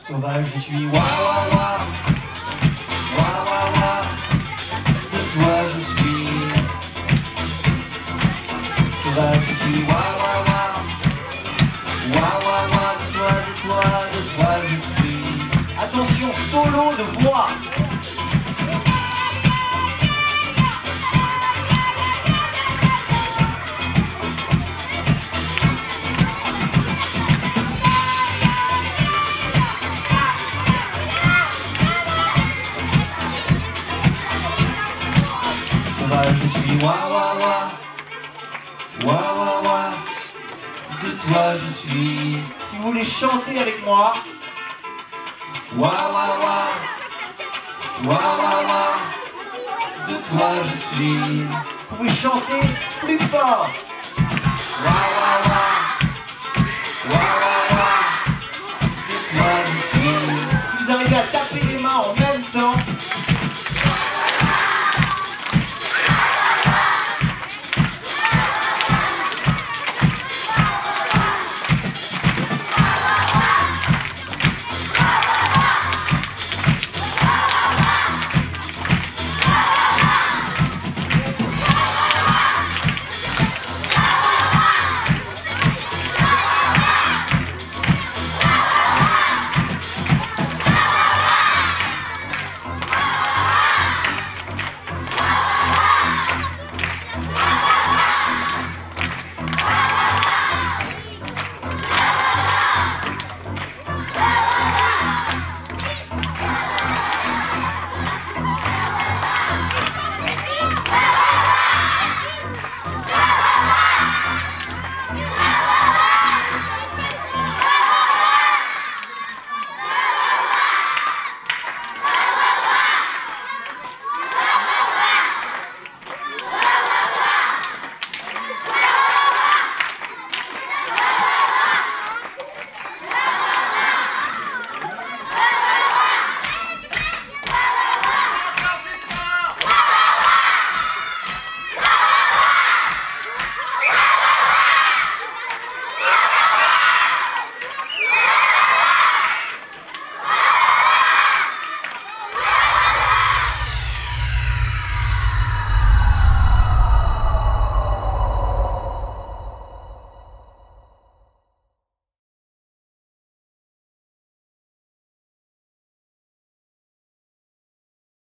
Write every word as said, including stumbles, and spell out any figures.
Sauvage je suis, wa wa wa, wa wa wa, de toi je suis. Sauvage je suis, wa wa wa, wa wa wa, de toi, de toi, de toi je suis. Attention, solo de voix. Je suis wa wa wa, wa wa wa, de toi je suis. Si vous voulez chanter avec moi, wa wa wa, wa wa wa, de toi je suis. Vous pouvez chanter plus fort. Wa wa